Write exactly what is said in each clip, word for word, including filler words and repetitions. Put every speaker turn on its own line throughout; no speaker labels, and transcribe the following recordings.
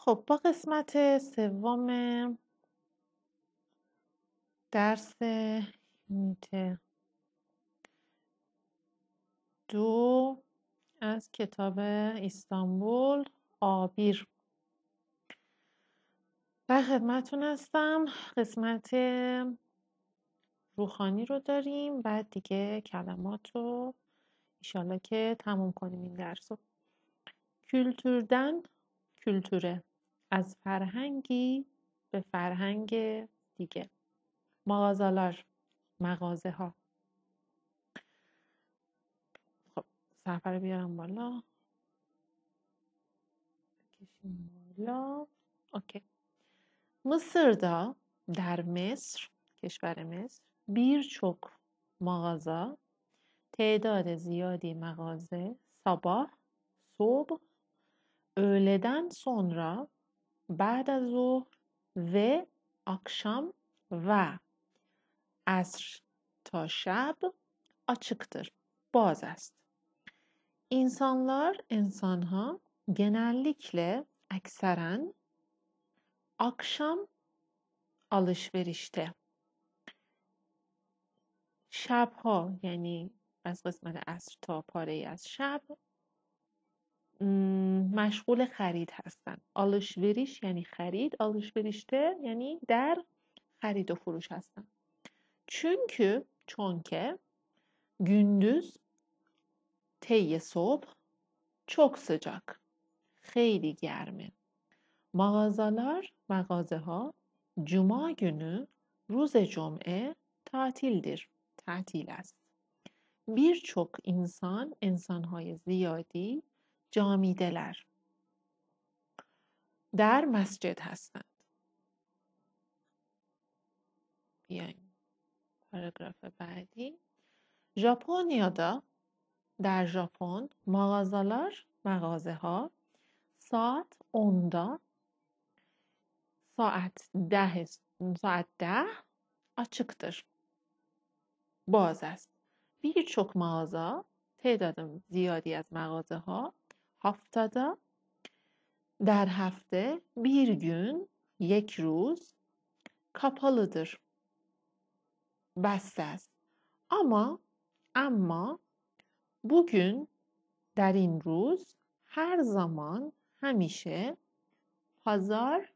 خب با قسمت سوم درس یونیت دو از کتاب استانبول آبیر در خدمتون هستم. قسمت روحانی رو داریم، بعد دیگه کلمات رو انشالله که تموم کنیم این درس رو. Kültürden kültüre، از فرهنگی به فرهنگ دیگه. mağazalar، مغازه ها. خب صفحه رو بیارم بالا، بکشیم بالا. اوکی. Mısır'da، در مصر، کشور مصر، birçok mağaza، تعداد زیادی مغازه، sabah، صبح، öğleden sonra، بعد از ظهر، ve akşam و عصر تا شب açıktır، باز است. İnsanlar، insanها genellikle، aksaren akşam alışverişte، شبها یعنی از قسمت عصر تا پاره ای از شب مشغول خرید هستن. alışveriş یعنی خرید، alışverişte یعنی در خرید و فروش هستن. Çünkü، چون که gündüz طی صبح çok sıcak، خیلی گرمه. mağazalar، مغازه ها cuma günü، روز جمعه tatildir، تعطیل است. birçok insan، insanهای زیادی، camideler، در مسجد هستند. بیایم پاراگراف بعدی. ژاپنیادا، در ژاپن، mağazalar، مغازه ها saat onda، saat ده saat ده açıktır، باز است. birçok mağaza، تعداد زیادی از مغازه ها haftada، در هفته، bir gün، یک روز، kapalıdır، بسته است. ama اما bugün، در این روز، her zaman، همیشه، pazar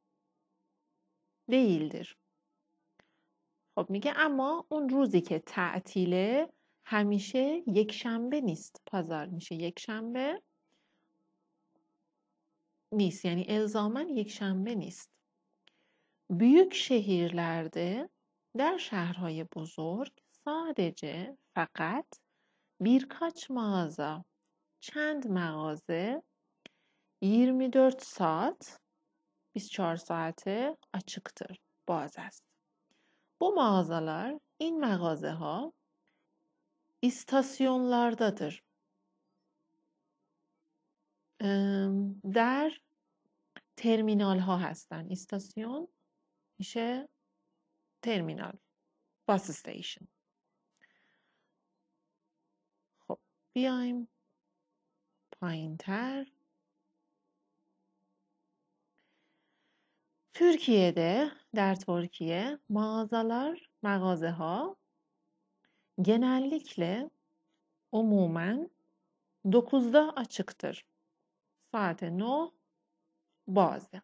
değildir. خب میگه اما اون روزی که تعطیله همیشه یک شنبه نیست. پازار میشه یک شنبه نیست، یعنی الزاماً یک شنبه نیست. büyük şehirlerde، در شهرهای بزرگ، sadece، فقط، birkaç mağaza، چند مغازه، yirmi dört saat، بیست و چهار ساعته açıktır، باز است. bu mağazalar، این مغازه ها istasyonlardadır، در ترمینال ها هستن. ایستاسیون میشه ترمینال، باس استیشن. خب بیایم پایین تر. Türkiye'de، در ترکیه، mağazalar، مغازه ها genellikle، umumen، dokuzda açıktır، saat نه bazı.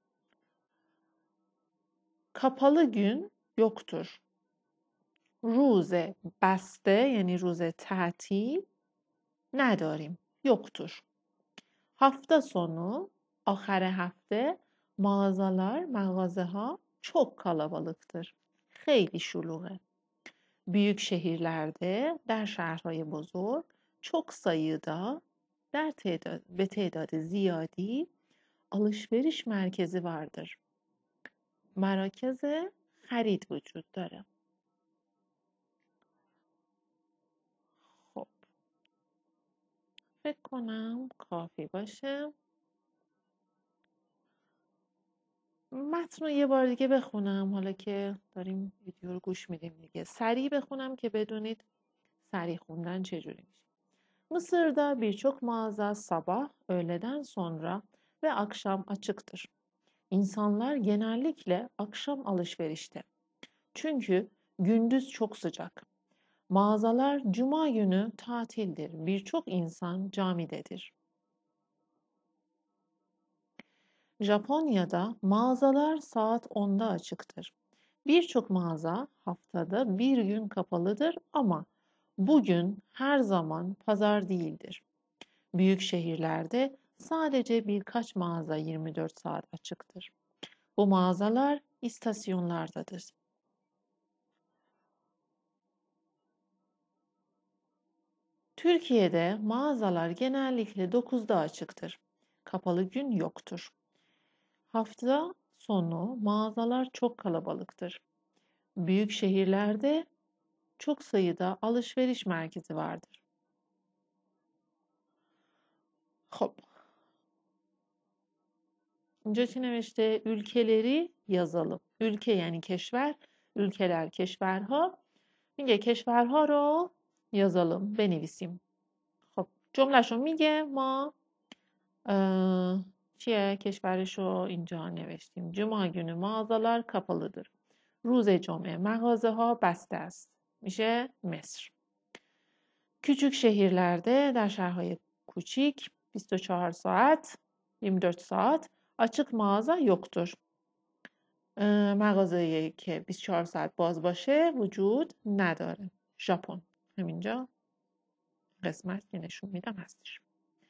kapalı gün yoktur. روز بسته یعنی روز تعطیل نداریم، yoktur. hafta sonu، آخر هفته، mağazalar، مغازه ها çok kalabalıktır، خیلی شلوغه. büyük şehirlerde، در شهرهای بزرگ، çok sayıda، در تعداد به تعداد زیادی، alışveriş merkezi vardır، مراکز خرید وجود داره. خب فکر کنم کافی باشه. متن رو یه بار دیگه بخونم، حالا که داریم ویدیو رو گوش میدیم دیگه. سریع بخونم که بدونید سریع خوندن چجوری میشه. Mısır'da birçok mağaza sabah öğleden sonra ve akşam açıktır. İnsanlar genellikle akşam alışverişte. Çünkü gündüz çok sıcak. Mağazalar cuma günü tatildir. Birçok insan camidedir. Japonya'da mağazalar saat onda açıktır. Birçok mağaza haftada bir gün kapalıdır ama bugün her zaman pazar değildir. Büyük şehirlerde sadece birkaç mağaza yirmi dört saat açıktır. Bu mağazalar istasyonlardadır. Türkiye'de mağazalar genellikle dokuzda açıktır. Kapalı gün yoktur. Hafta sonu mağazalar çok kalabalıktır. Büyük şehirlerde çok sayıda alışveriş merkezi vardır. Hop. اینجا نوشته ülkeleri yazalım. Ülke yani keşver, ülkeler keşverها. میگه کشورها رو yazalım, بنویسیم. خب جملهشو میگه ما اه، چیه کشورش رو اینجا نوشتیم. جمعه günü mağazalar kapalıdır. روز جمعه مغازه ها بسته است. میشه مصر. küçük şehirlerde در شهرهای کوچیک بیست و چهار saat yirmi dört saat açık mağaza yoktur. مغازه‌ای که بیست و چهار ساعت باز باشه وجود نداره. ژاپن همینجا قسمت که نشون میدم هستش.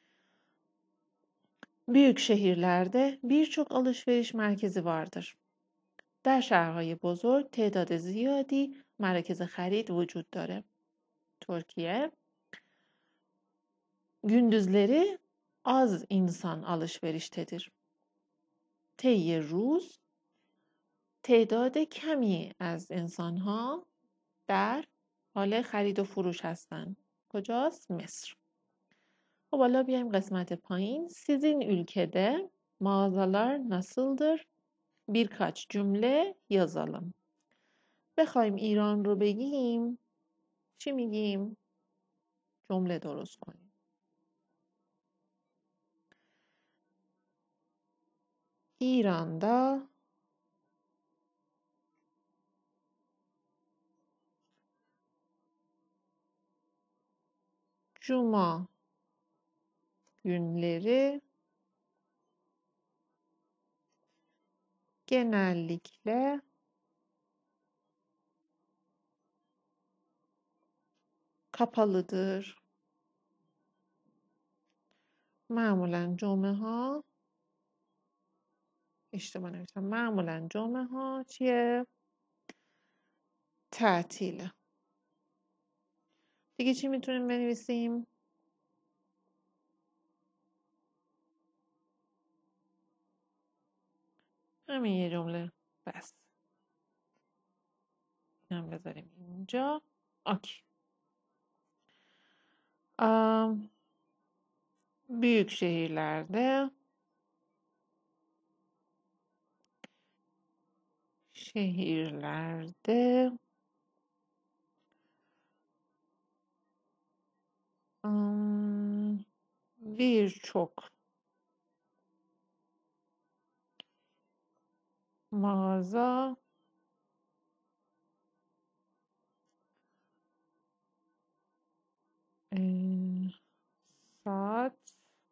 Büyük şehirlerde birçok alışveriş merkezi vardır. در شهرهای بزرگ تعداد زیادی مراکز خرید وجود داره. Türkiye. Gündüzleri az insan alışveriştedir. طی روز تعداد کمی از انسانها در حال خرید و فروش هستند. کجاست؟ مصر. خب حالا بیایم قسمت پایین. Sizin ülkede mağazalar nasıldır? Birkaç cümle yazalım. بخوایم ایران رو بگیم چی میگیم؟ جمله درست کنیم. İran'da cuma günleri genellikle kapalıdır. معمولا جمعه ها اشتباه نوشتم. معمولا جمعه ها چیه؟ تعطیله. دیگه چی میتونیم بنویسیم؟ همین یه جمله بس. اینم بذاریم اینجا. اوکی. ام، büyük şehirlerde şehirlerde ım, birçok mağaza e, saat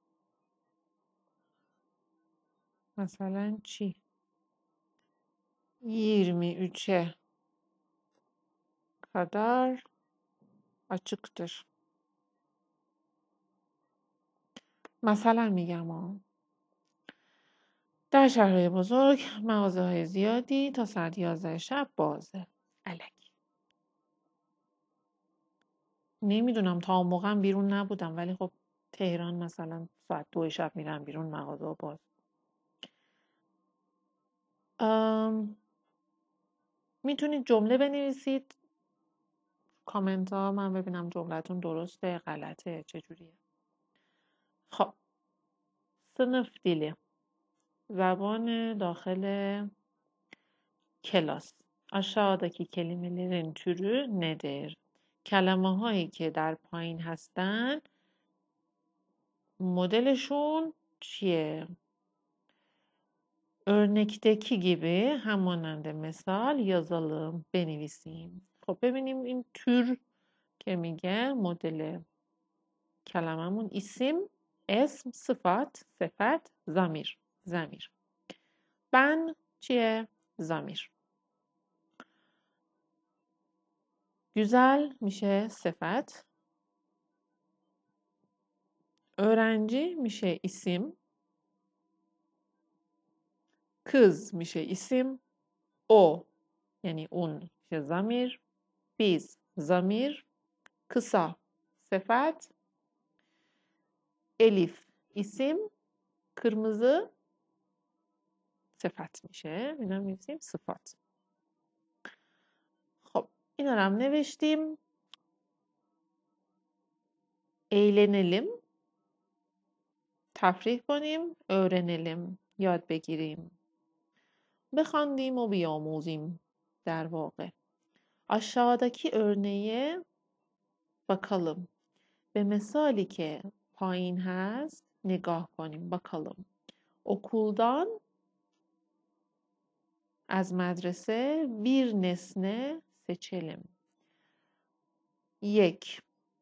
مثلا چی yirmi üçe kadar açıktır. مثلا میگم ها. در شهرهای بزرگ مغازه‌های زیادی تا ساعت یازده شب بازه. الکی. نمیدونم تا اون موقع بیرون نبودم ولی خب تهران مثلا ساعت دو شب میرن بیرون مغازه باز. ام، میتونید جمله بنویسید کامنت ها من ببینم جملتون درسته غلطه چجوریه. خب sınıf dili زبان داخل کلاس. aşağıdaki kelimelerin türü nedir؟ کلمه هایی که در پایین هستن مدلشون چیه؟ örnekteki gibi همانند مثال yazalım, بنویسیم. خب ببینیم این tür که میگه مدل کلممون اسم، اسم، صفت، صفت، ضمیر، ضمیر. ben چیه؟ ضمیر. güzel میشه صفت. öğrenci میشه isim. kız میشه isim. o yani un میشه ضمیر. biz ضمیر. kısa sıfat. elif isim. kırmızı صفت میشه. اینا می‌نویسیم صفات. خب اینا رو هم نوشتیم. eğlenelim. تفریح کنیم. öğrenelim. یاد بگیریم. بخواندیم و بیاموزیم در واقع. aşağıdaki örneğe bakalım. به مثالی که پایین هست نگاه کنیم. bakalım. okuldan از مدرسه bir nesne seçelim. یک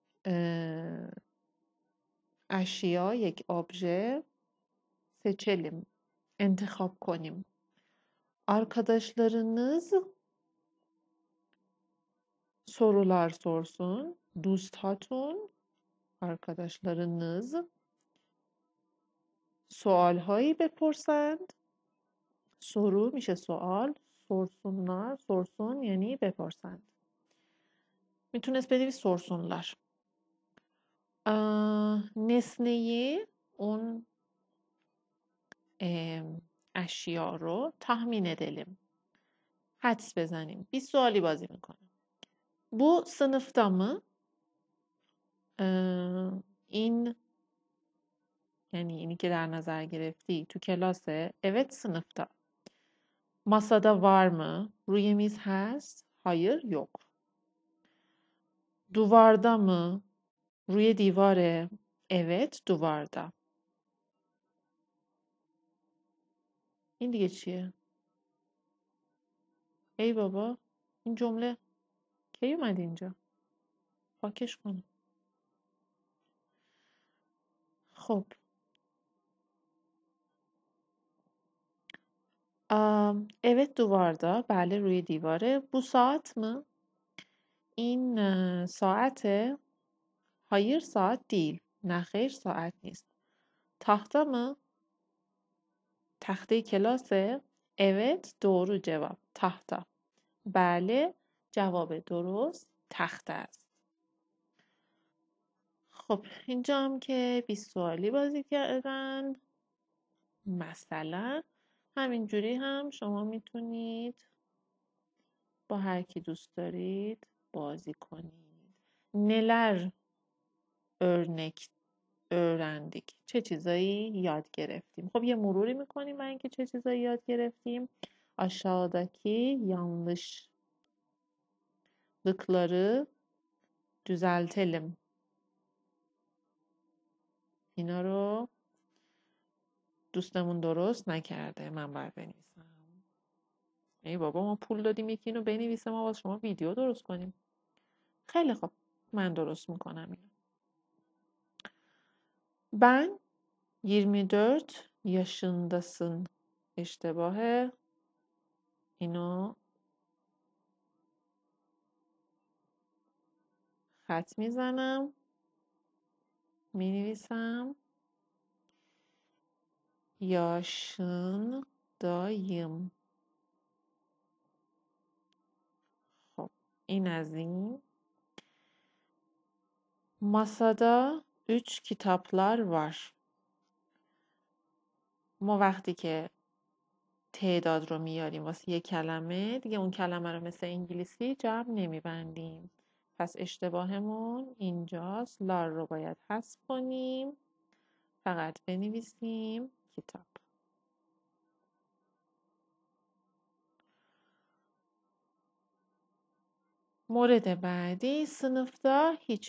اشیا یک obje seçelim. انتخاب کنیم. Arkadaşlarınız sorular sorsun. دوستاتون arkadaşlarınız سوالهایی بپرسند. soru میشه سوال. sorsunlar sorsun یعنی بپرسند. میتونست بنویس sorsunlar. nesneyi اون اشیا رو tahmin edelim. حدس بزنیم. bir سوالی بازی میکنیم. bu sınıfta mı? این یعنی اینی که در نظر گرفتی تو کلاسه. evet sınıfta. masada var mı? روی میز هست؟ hayır yok. duvarda mı? روی دیواره. evet duvarda. این دیگه چیه؟ ای بابا این جمله کی اومد اینجا؟ پاکش کنم. خب ام، evet duvarda. بله روی دیواره. bu saat mı? این اه، ساعته. hayır saat değil. نه خیر saat نیست. tahta mı? تخته کلاسه. evet doğru cevap. tahta. بله جواب درست تخته است. خب اینجا هم که بیست سوالی بازی کردن. مثلا همینجوری هم شما میتونید با هر کی دوست دارید بازی کنید. neler örnek öğrendik. چه چیزایی یاد گرفتیم. خب یه مروری میکنیم برای اینکه چه چیزایی یاد گرفتیم. aşağıdaki yanlışlıkları düzeltelim. اینا رو دوستمون درست نکرده. من باید بنویسم. ای بابا ما پول دادیم یکی اینو بنویسه ما واسه شما ویدیو درست کنیم. خیلی خوب من درست میکنم اینو. Ben yirmi dört yaşındasın. اشتباهه. اینو خط میزنم. مینویسم yaşındayım. خب این از این. masada üç kitaplar var. ما وقتی که تعداد رو میاریم واسه یه کلمه دیگه اون کلمه رو مثل انگلیسی جمع نمیبندیم. پس اشتباهمون اینجاست. لار رو باید حذف کنیم. فقط بنویسیم کتاب. مورد بعدی sınıfta hiç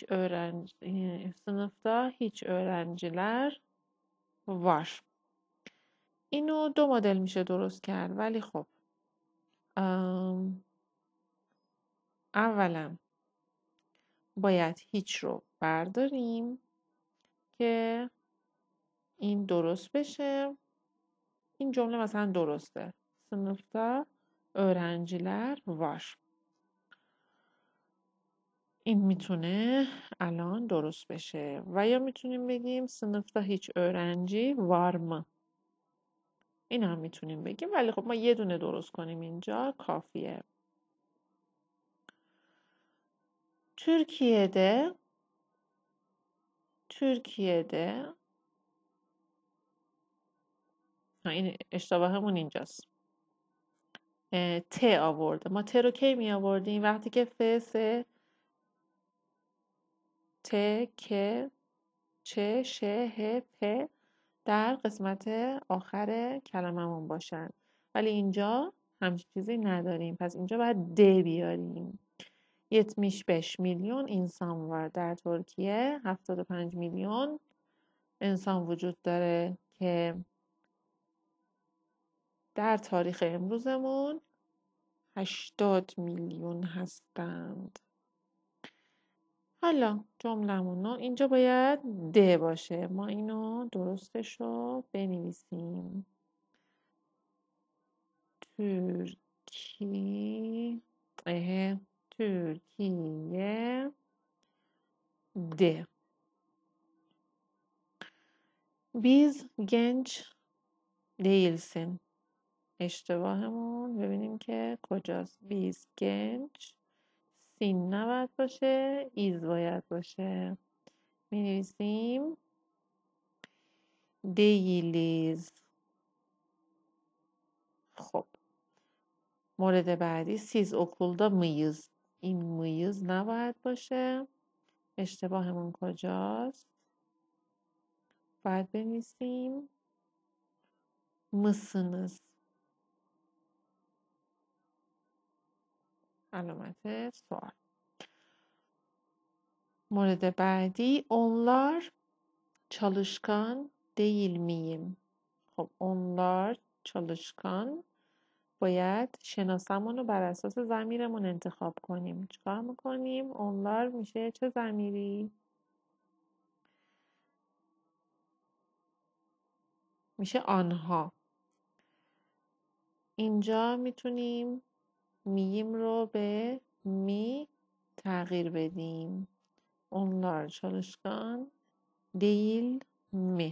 öğrenci sınıfta hiç öğrenciler var. اینو دو مدل میشه درست کرد، ولی خب اولا باید هیچ رو برداریم که این درست بشه. این جمله مثلا درسته. Sınıfta öğrenciler var. این میتونه الان درست بشه و یا میتونیم بگیم sınıfta هیچ öğrenci var mı؟ این هم میتونیم بگیم، ولی خب ما یه دونه درست کنیم اینجا کافیه. Türkiye'de Türkiye'de ha این اشتباهمون اینجاست. ت آورده. ما ت رو کی می آوردیم؟ وقتی که ف س ت ک چ ش ه پ در قسمت آخر کلممون باشن، ولی اینجا همچین چیزی نداریم، پس اینجا باید د بیاریم. yetmiş beş milyon insan var در ترکیه. هفتاد و پنج میلیون انسان وجود داره که در تاریخ امروزمون هشتاد میلیون هستند. حالا جملمون اینجا باید د باشه. ما اینو درستش رو بنویسیم. ترکی اه Türkiye de. Biz genç değilsin. اشتباهمون ببینیم که کجاست. Biz genç سین نباید باشه، ایز باید باشه. می نویسیم değiliz. خب مورد بعدی siz okulda mıyız؟ این mıyız نباید باشه. اشتباهمون کجاست؟ باید بنویسیم mısınız. علامت سوال. مورد بعدی onlar çalışkan değil miyim؟ خب onlar çalışkan باید شناسمون رو بر اساس ضمیرمون انتخاب کنیم. چیکار میکنیم؟ onlar میشه چه ضمیری؟ میشه آنها. اینجا میتونیم میم رو به می تغییر بدیم. onlar çalışkan değil mi؟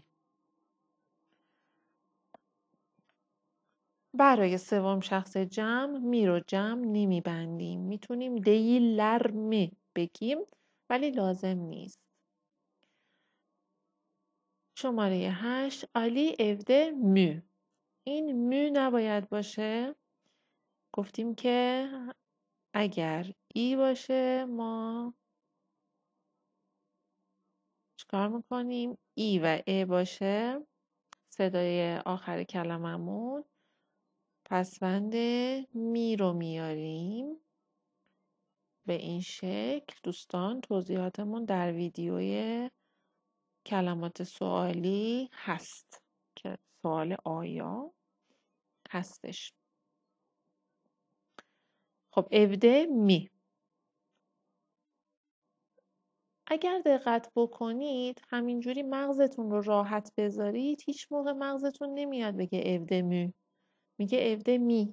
برای سوم شخص جمع می رو جمع نمی بندیم. میتونیم دیلر می بگیم ولی لازم نیست. شماره هشت علی evde mü. این mü نباید باشه. گفتیم که اگر ای باشه ما چیکار میکنیم؟ ای و ا باشه صدای آخر کلممون پسوند می رو میاریم. به این شکل دوستان توضیحاتمون در ویدیوی کلمات سوالی هست که سوال آیا هستش. خب evde می. اگر دقت بکنید همینجوری مغزتون رو راحت بذارید هیچ موقع مغزتون نمیاد بگه evde می، میگه evde می،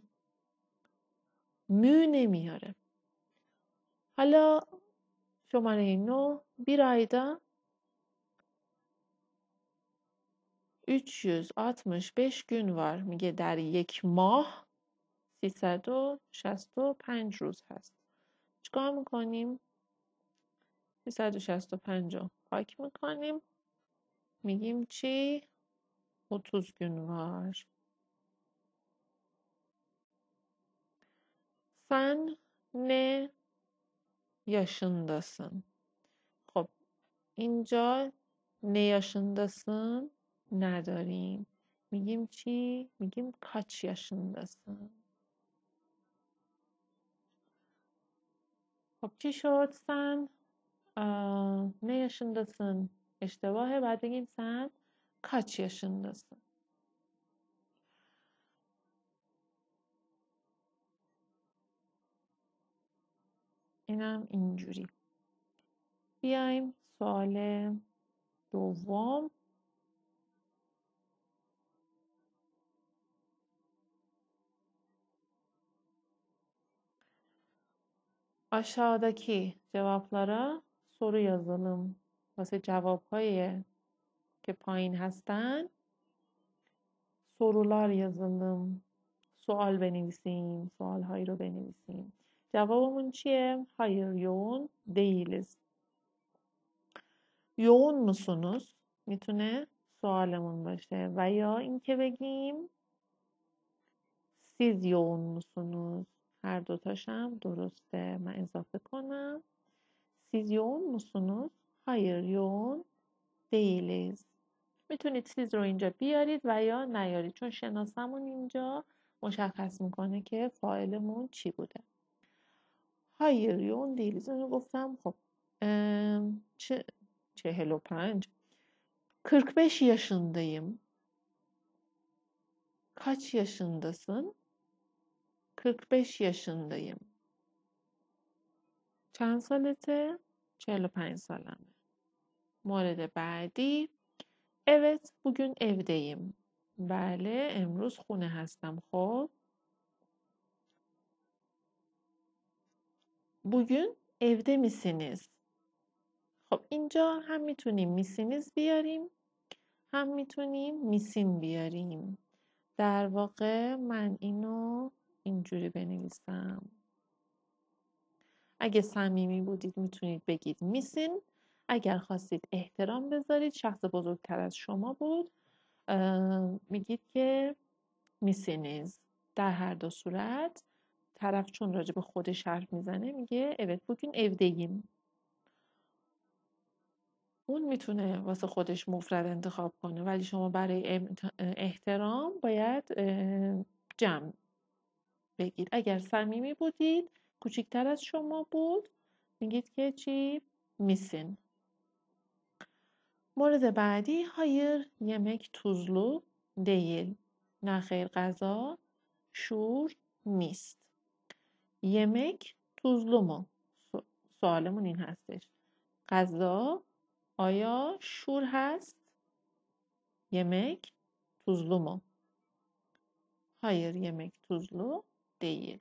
مو نمیاره. حالا şömane no bir ayda üç yüz altmış beş gün var. میگه در یک ماه سیصد و شصت و پنج روز هست. چیکار میکنیم؟ سیصد و شصت و پنج رو پاک میکنیم. میگیم چی؟ otuz gün var. Sen ne yaşındasın? خب اینجا ne yaşındasın نداریم. میگیم چی؟ میگیم kaç yaşındasın. خب چی شد؟ sen ne yaşındasın اشتباهه. بعد بگیم sen kaç yaşındasın. اینم اینجوری. بیایم سوال دوم. Aşağıdaki cevaplara soru yazalım. واسه cevapهایی که پایین هستن sorular yazalım. سوال بنویسیم. سوالهایی رو بنویسیم. cevabımın چیه؟ Hayır, yoğun değiliz. yoğun musunuz؟ میتونه سوالمون باشه و یا اینکه بگیم siz yoğun musunuz؟ هر دوتاشم درسته. من اضافه کنم. siz yoğun musunuz؟ hayır yoğun değiliz. میتونید siz رو اینجا بیارید و یا نیارید چون شناسمون اینجا مشخص میکنه که فاعلمون چی بوده. hayır yoğun değiliz. اونو گفتم خب چه چهل و پنج kırk beş yaşındayım. Kaç yaşındasın؟ kırk beş yaşındayım. چند سالته؟ چهل و پنج سالمه. مورد بعدی Evet, bugün evdeyim. بله, امروز خونه هستم. خب bugün evde misiniz؟ خب اینجا هم میتونیم میسینیز بیاریم هم میتونیم میسین بیاریم. در واقع من اینو اینجوری بنویسم. اگه صمیمی بودید میتونید بگید میسین. اگر خواستید احترام بذارید شخص بزرگتر از شما بود میگید که میسینیز. در هر دو صورت طرف چون راجع به خودش حرف میزنه میگه evet bugün evdeyim. اون میتونه واسه خودش مفرد انتخاب کنه ولی شما برای احترام باید جمع بگید. اگر صمیمی بودید کوچکتر از شما بود میگید که چی؟ میسین. مورد بعدی hayır yemek tuzlu değil. نه خیر غذا شور نیست. yemek tuzlu mu؟ سوالمون این هستش. غذا آیا شور هست؟ yemek tuzlu mu؟ hayır yemek tuzlu değil.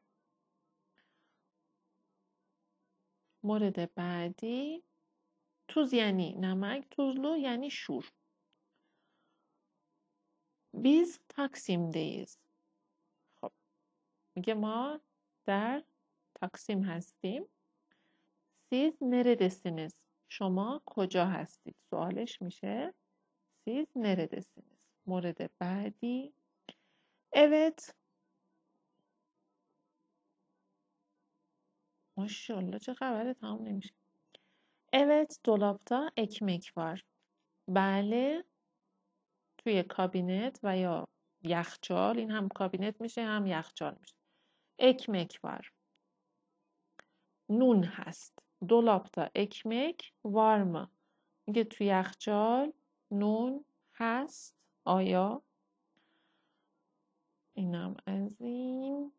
مورد بعدی tuz یعنی نمک tuzlu یعنی شور. biz Taksim'deyiz. خب میگه ما در تاکسیم هستیم. siz neredesiniz؟ شما کجا هستید؟ سوالش میشه siz neredesiniz؟ مورد بعدی evet ماشاءالله چه خبره تمام نمیشه. evet dolapta ekmek var. بله توی کابینت و یا یخچال این هم کابینت میشه هم یخچال میشه. ekmek var. نون هست. dolapta ekmek var mı؟ میگه توی یخچال نون هست. آیا؟ اینم از این.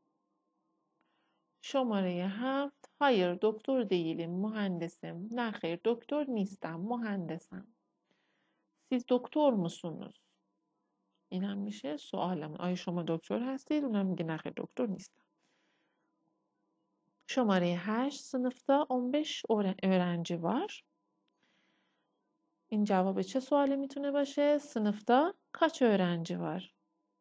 شماره هفت hayır doktor değilim mühendisim. نه خیر دکتر نیستم مهندسم. siz doktor musunuz؟ اینم میشه سوالمون. آیا شما دکتر هستید؟ اونم میگه نه خیر دکتر نیستم. شماره هشت sınıfta on beş öğrenci var. این جواب چه سوالی میتونه باشه؟ sınıfta kaç öğrenci var؟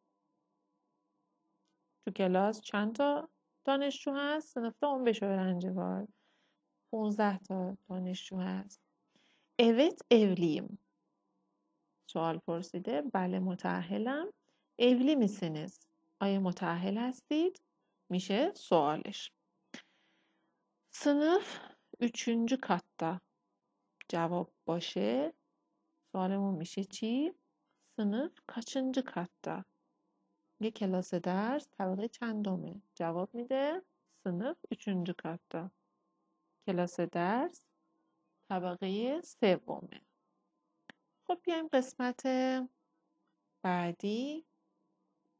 تو کلاس چند تا دانشجو هست؟ sınıfta on beş öğrenci var. پانزده تا دانشجو هست. evet evliyim. سوال پرسیده. بله متأهلم. evli misiniz؟ آیا متأهل هستید؟ میشه سوالش. sınıf üçüncü katta cevap باشه سوالمون میشه چی؟ sınıf kaçıncı katta؟ یه کلاس درس طبقه چندمه؟ جواب میده sınıf üçüncü katta. کلاس درس طبقه سومه. خب بیایم قسمت بعدی.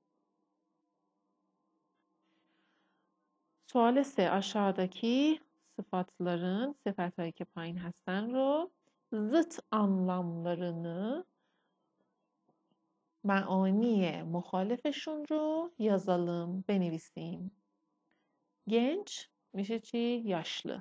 سوال سه aşağıdaki sıfatların, sıfatları ki payın هستن رو zıt anlamlarını معانی مخالفشون رو yazalım, بنویسیم. genç میشه چی؟ yaşlı.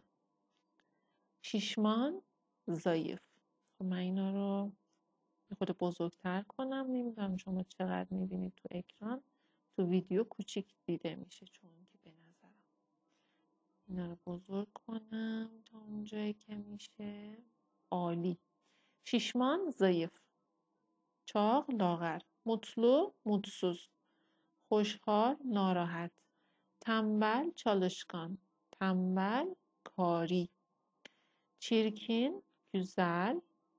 شیشمان ضعیف. خب من اینا رو یه خود بزرگتر کنم. نمیدونم شما چقدر میبینید تو اکران. تو ویدیو کوچیک دیده میشه چون که به نظرم. اینا رو بزرگ کنم تا اونجایی که میشه. عالی. شیشمان ضعیف. چاق لاغر. mutlu mutsuz. خوشحال ناراحت. تنبل çalışkan. تنبل کاری. çirkin güzel.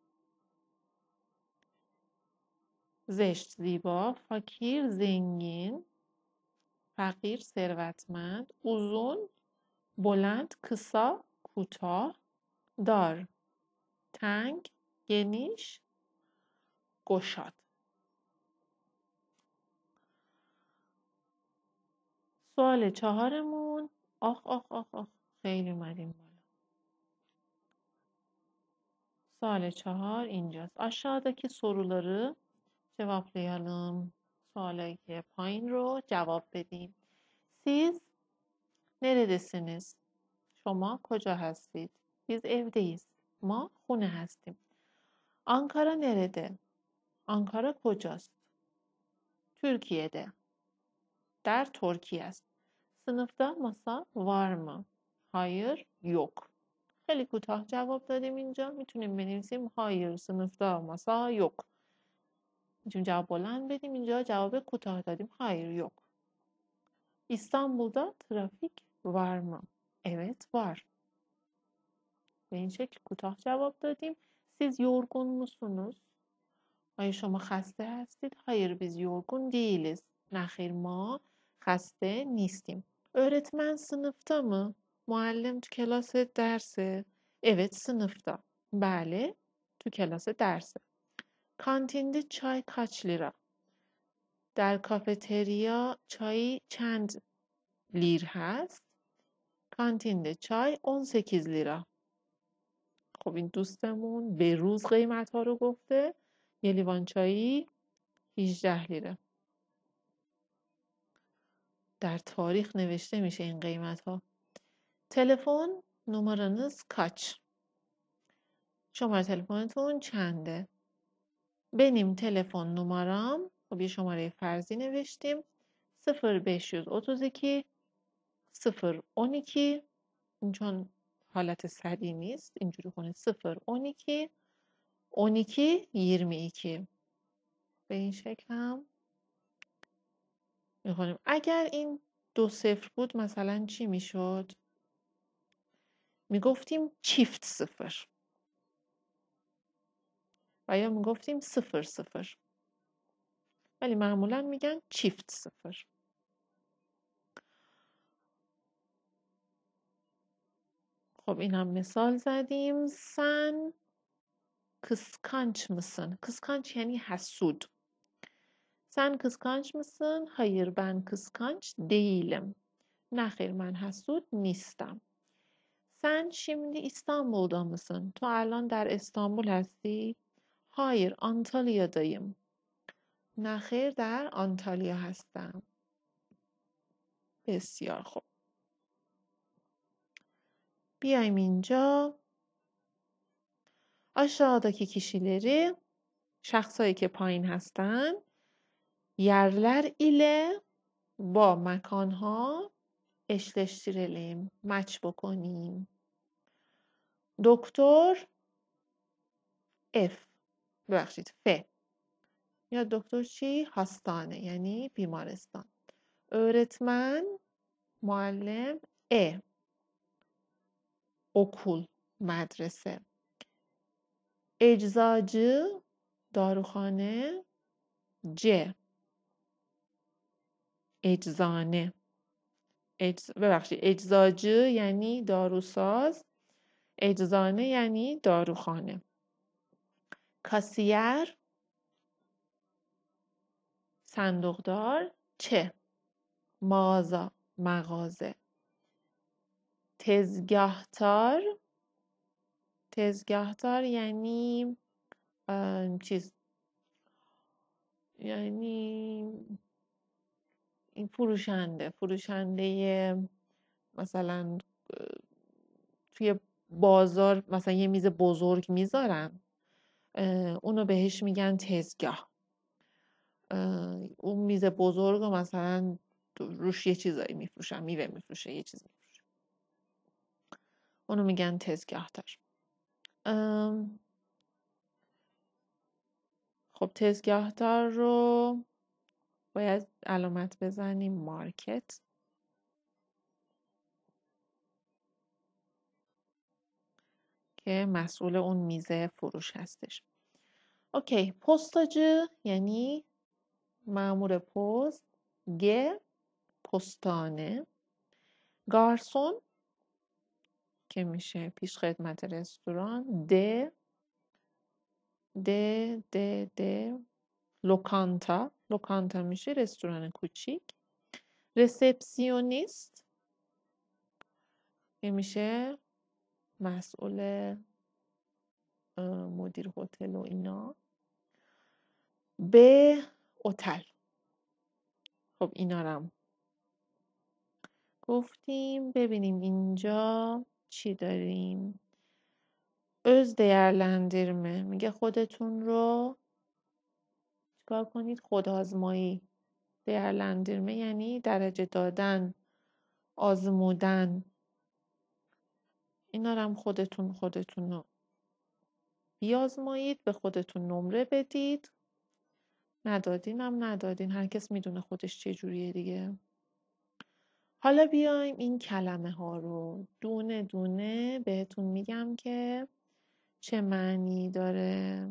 زشت زیبا. فقیر zengin. فقیر ثروتمند. uzun بلند kısa کوتاه. dar تنگ geniş گشاد. سوال چهارمون آخ آخ آخ آخ خیلی اومدیم بالا. سوال çahar اینجاست. aşağıdaki soruları cevaplayalım. سوالی که پایین رو جواب بدیم. siz neredesiniz? شما کجا هستید؟ biz evdeyiz. ما خونه هستیم. Ankara nerede? Ankara kocast. Türkiye'de. در ترکیه است. sınıfta masa var mı? hayır, yok. خیلی کوتاه جواب دادیم اینجا. میتونیم بنویسیم hayır sınıfta masa yok. میتونیم جواب بلند بدیم. اینجا جواب کوتاه دادیم. hayır, yok. İstanbul'da trafik var mı? Evet, var. به این شکل کوتاه جواب دادیم. siz yorgun musunuz? آیا شما خسته هستید؟ hayır, biz yorgun değiliz. نه خیر ما خسته نیستیم. öğretmen sınıfta mı? معلم تو کلاس درسه. Evet, sınıfta. بله تو کلاس درسه. کانتینده çay kaç lira? در کافتریا چای چند لیر هست؟ کانتینده چای on sekiz lira. خب این دوستمون به روز قیمت ها رو گفته. یه لیوان چایی هجده لیره. در تاریخ نوشته میشه این قیمت ها. تلفن numaranız kaç? شماره تلفنتون چنده؟ benim telefon numaram خب یه شماره فرضی نوشتیم. صفر beş yüz otuz iki صفر on iki این چون حالت سریع نیست اینجوری کنید صفر on iki on iki yirmi iki به این شکل هم می‌کنیم. اگر این دو صفر بود مثلا چی میشد؟ میگفتیم چیفت صفر و یا میگفتیم صفر صفر ولی معمولا میگن چیفت صفر. خب این هم مثال زدیم. سن kıskanç mısın? Kıskanç yani hasud. Sen kıskanç mısın? Hayır, ben kıskanç değilim. Ne hayır, ben hasud نیستم. Sen şimdi İstanbul'da mısın? تو الان در استانبول هستی؟ hayır, Antalya'dayım. نه خیر در آنتالیا هستم. بسیار خوب. بیایم اینجا. aşağıdaki kişileri şahsایی که پایین هستن yerler ile با مکانها eşleştirelim. مچ بکنیم. دکتر F ببخشید F یا دکتر چی؟ هاستانه یعنی بیمارستان. öğretmen معلم E okul مدرسه. eczacı داروخانه C eczane. اجز... ببخشید eczacı یعنی داروساز. eczane یعنی داروخانه. کاسیر صندوقدار چه مغازه مغازه. تزگاهتار تزگاهتار یعنی اه، چیز یعنی این فروشنده فروشنده مثلا اه، توی بازار مثلا یه میز بزرگ میذارن، اه، اونو بهش میگن تزگاه. اه، اون میز بزرگ رو مثلا روش یه چیزایی میفروشن، میوه میفروشه، یه چیز میفروشه، اونو میگن تزگاهدار. ام، خب تزگاهدار رو باید علامت بزنیم مارکت که مسئول اون میزه فروش هستش. اوکی، پستacı یعنی مأمور پست. گ پستانه. گارسون که میشه پیش خدمت رستوران. د د د د لوکانتا. لوکانتا میشه رستوران کوچیک. رسپسیونیست که میشه مسئول اه، مدیر هتل و اینا. به هتل. خب اینا رو هم گفتیم. ببینیم اینجا چی داریم. öz değerlendirme میگه خودتون رو چیکار کنید؟ خودآزمایی. değerlendirme یعنی درجه دادن، آزمودن. اینا رو هم خودتون خودتون رو بیازمایید، به خودتون نمره بدید. ندادین هم ندادین، هر کس میدونه خودش چه جوریه دیگه. حالا بیایم این کلمه ها رو دونه دونه بهتون میگم که چه معنی داره.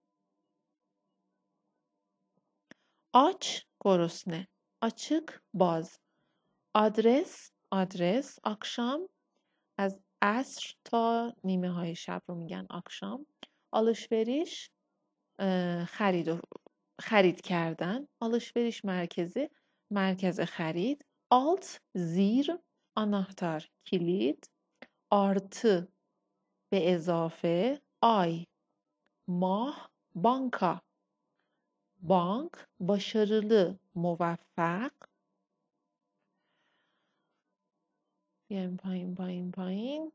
آچ گرسنه. açık باز. آدرس آدرس. akşam از عصر تا نیمه های شب رو میگن akşam. alışveriş اه، خرید و خرید کردن. alışveriş مرکزی مرکز خرید. alt زیر. anahtar kilit. artı به اضافه. ay ماه. banka bank. başarılı موفق. بیایم پایین پایین پایین.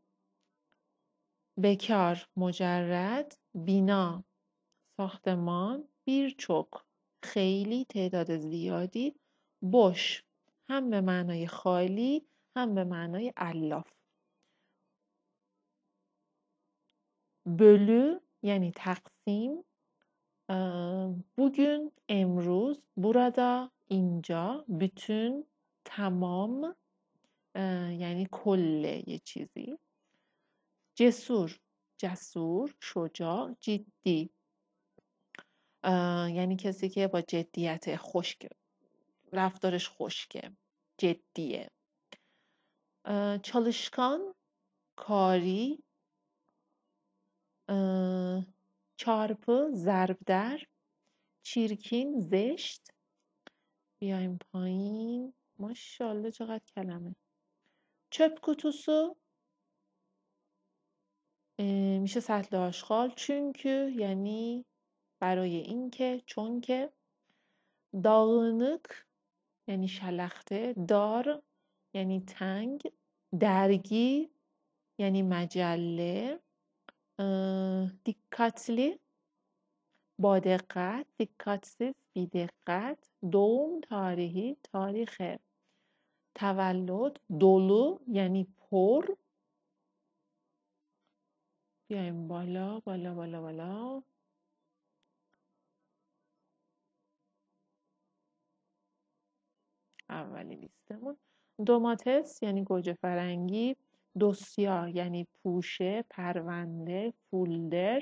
bekar مجرد. bina ساختمان. birçok خیلی تعداد زیادی. boş هم به معنای خالی هم به معنای الاف. bölü یعنی تقسیم. bugün امروز. burada اینجا. bütün تمام یعنی کل یه چیزی. cesur جسور شجاع. جدی یعنی کسی که با جدیت خشک رفتارش خشکه، جدیه. çalışkan کاری. çarpı ضرب در. چیرکین زشت. بیایم پایین. ماشاءالله چقدر کلمه. çöp kutusu میشه سطل آشغال. çünkü یعنی برای اینکه، چون که. dağınık یعنی شلخته. dar یعنی تنگ. dergi یعنی مجله. dikkatli با دقت. dikkatsiz بی دقت. doğum tarihi تاریخ تولد. dolu یعنی پر. بیایم بالا بالا بالا بالا. اولی لیستمون. دوماتس یعنی گوجه فرنگی. دوسیا یعنی پوشه، پرونده، فولدر.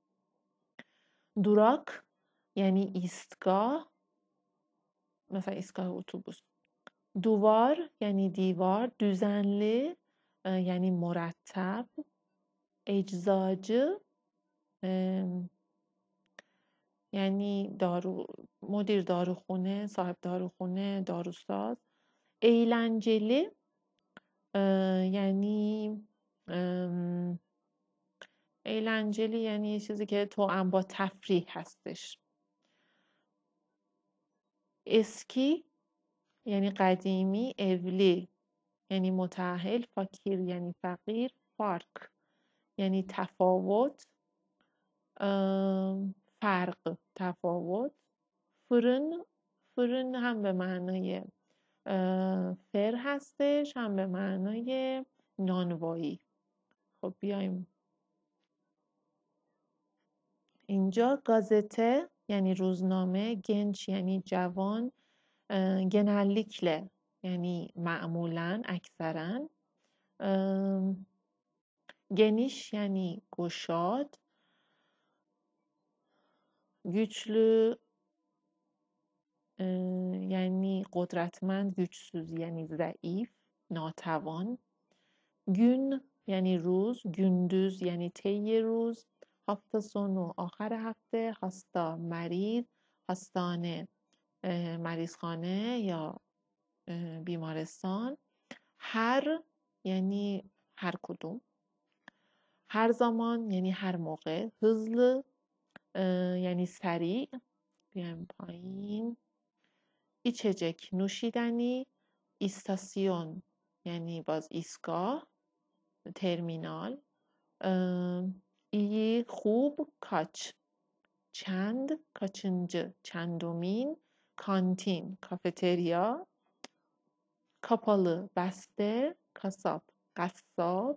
durak یعنی ایستگاه، مثلا ایستگاه اتوبوس. duvar یعنی دیوار. düzenli یعنی مرتب. eczacı یعنی دارو مدیر داروخونه، صاحب داروخونه، داروساز. eğlenceli یعنی eğlenceli یعنی یه چیزی که توأم با تفریح هستش. eski یعنی قدیمی، evli یعنی متأهل، fakir یعنی فقیر، fark یعنی تفاوت، فرق، تفاوت. fırın fırın هم به معنای فر هستش، هم به معنای نانوایی. خب بیایم اینجا. گازته یعنی روزنامه، genç یعنی جوان، genellikle یعنی معمولاً، اکثراً، geniş یعنی گشاد، güçlü یعنی قدرتمند، güçsüz یعنی ضعیف، ناتوان. gün یعنی روز، gündüz یعنی طی روز. hafta sonu آخر هفته. hasta مریض، hastane مریضخانه یا بیمارستان. هر یعنی هر کدوم. her zaman یعنی هر موقع. hızlı یعنی سریع. بیایم پایین. içecek نوشیدنی. istasyon یعنی باز ایستگاه، ترمینال. iyi خوب، kaç چند، kaçıncı چندمین. کانتین کافتریا. kapalı بسته. kasap قصاب.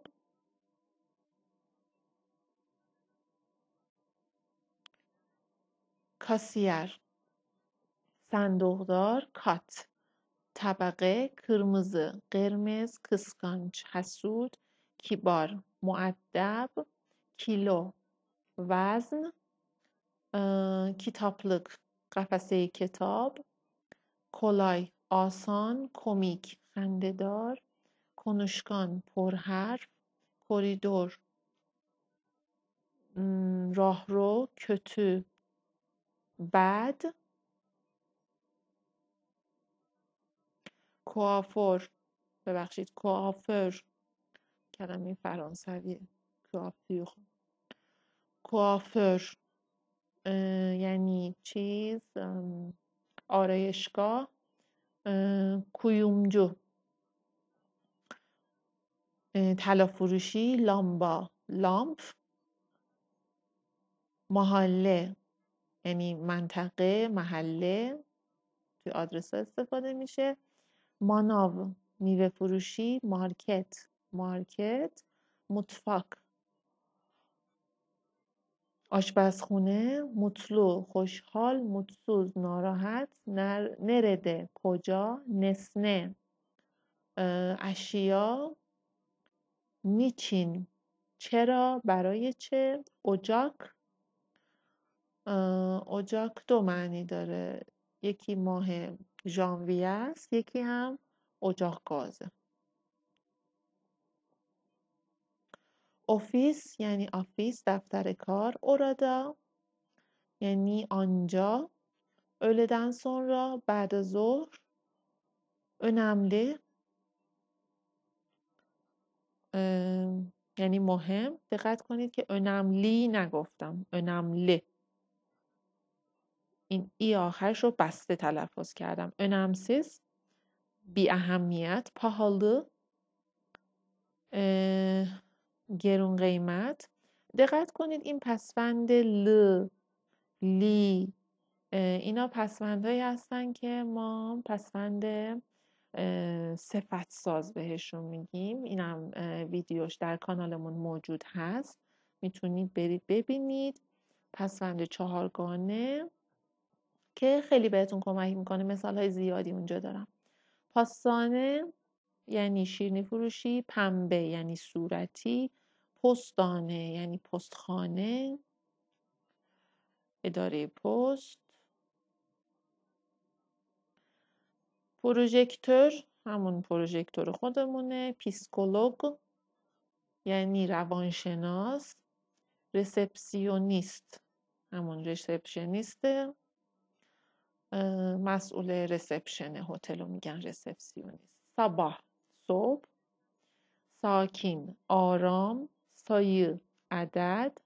kasiyer صندوقدار. kat طبقه kırmızı قرمز kıskanç حسود. kibar مؤدب. kilo وزن. kitaplık قفسه کتاب. kolay آسان. komik خنده‌دار. konuşkan پرحرف. koridor راهرو kötü bad. کوافور ببخشید کوافر کلمه فرانسویه. کوافور کوافر یعنی چیز آرایشگاه. کuyumcu طلا فروشی. لامبا لامپ. محله یعنی منطقه، محله، توی آدرس ها استفاده میشه. ماناو میوه فروشی. مارکت مارکت. مطفاک آشپزخونه. مطلو خوشحال. mutsuz ناراحت. nerede کجا. nesne اشیا. niçin چرا، برای چه. ocak ocak دو معنی داره، یکی ماه ژانویه است، یکی هم اجاق گازه. ofis یعنی آفیس، دفتر کار. orada یعنی آنجا. öğleden sonra بعد ظهر. önemli یعنی مهم. دقت کنید که önemli نگفتم، önemli. این ای آخرش رو بسته تلفظ کردم. önemsiz بی اهمیت. pahalı گرون قیمت. دقت کنید این پسوند ل، لی، اینا پسوندهایی هستن که ما پسوند صفت ساز بهشون میگیم. اینم ویدیوش در کانالمون موجود هست، میتونید برید ببینید. پسوند چهارگانه که خیلی بهتون کمک میکنه. مثال های زیادی اونجا دارم. پاسانه یعنی شیرینی فروشی. پنبه یعنی صورتی. پستانه یعنی پستخانه، اداره پست. پروژکتور همون پروژکتور خودمونه. پیسکولوگ یعنی روانشناس. رسپسیونیست همون رسپشنیسته، مسئول رسپشن هتل رو میگن رسپسیونیست. صباح صبح. sakin, آرام، sayı, عدد،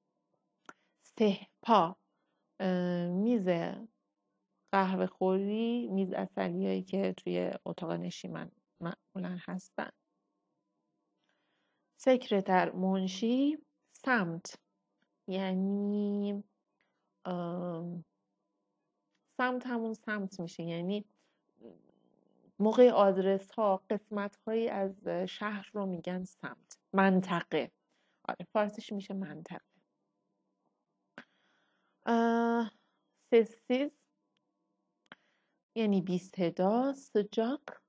سهپا میز قهوه خوری، میز عسلی هایی که توی اتاق نشیمن معمولا هستن. سکرتر، منشی، سمت یعنی سمت همون سمت میشه، یعنی موقع آدرس ها قسمت هایی از شهر رو میگن سمت. منطقه، آره فارسیش میشه منطقه. سسیز یعنی بی صدا، sıcak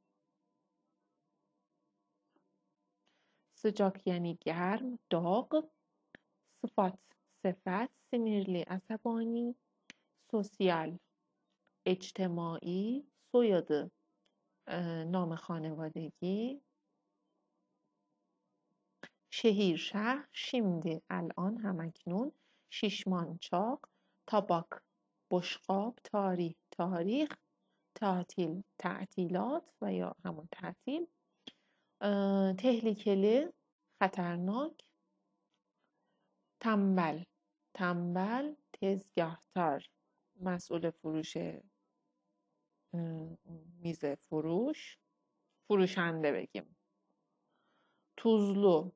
sıcak یعنی گرم، داغ. صفات، صفت، sinirli عصبانی، سوسیال اجتماعی، soyadı نام خانوادگی. شهیر شهر، şimdi الان همکنون. شیشمان چاق، tabak بشقاب، تاریخ تاریخ، تعطیل تعطیلات و یا همون تعطیل. tehlikeli خطرناک. تنبل تنبل تezgahtar مسئول فروش میز فروش، فروشنده بگیم. tuzlu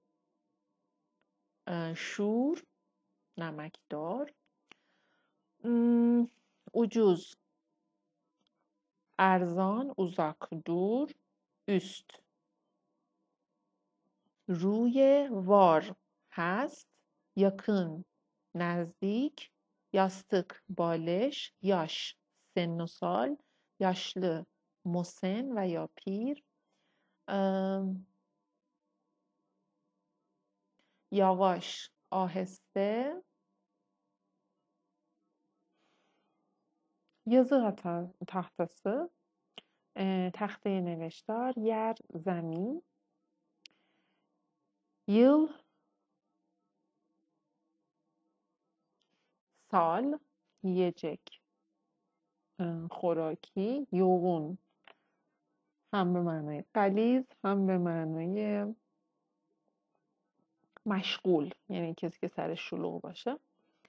شور نمکدار. ucuz ارزان، uzak دور، üst. روی var هست، yakın نزدیک. yastık بالش، yaş سن و سال، yaşlı مسن و یا پیر. yavaş آهسته. yazı hata tahtası، تخته نوشتار. yer زمین. yıl سال. yiyecek خوراکی. yoğun هم به معنای غلیظ هم به معنای مشغول، یعنی کسی که سرش شلوغ باشه.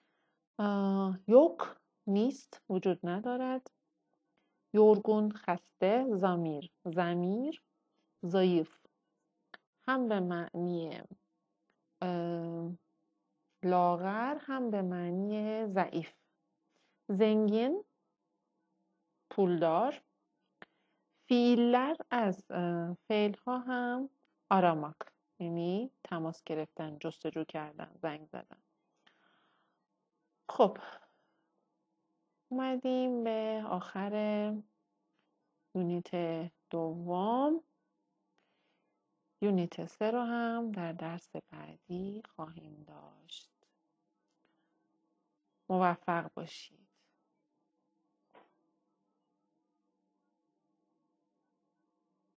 yok نیست، وجود ندارد. yorgun خسته. ضمیر ضمیر. ضعیف هم به معنی لاغر هم به معنی ضعیف. zengin پولدار. fiiller از فعل ها هم aramak یعنی تماس گرفتن، جستجو کردن، زنگ زدن. خب اومدیم به آخر یونیت دوم. یونیت سه رو هم در درس بعدی خواهیم داشت. موفق باشید.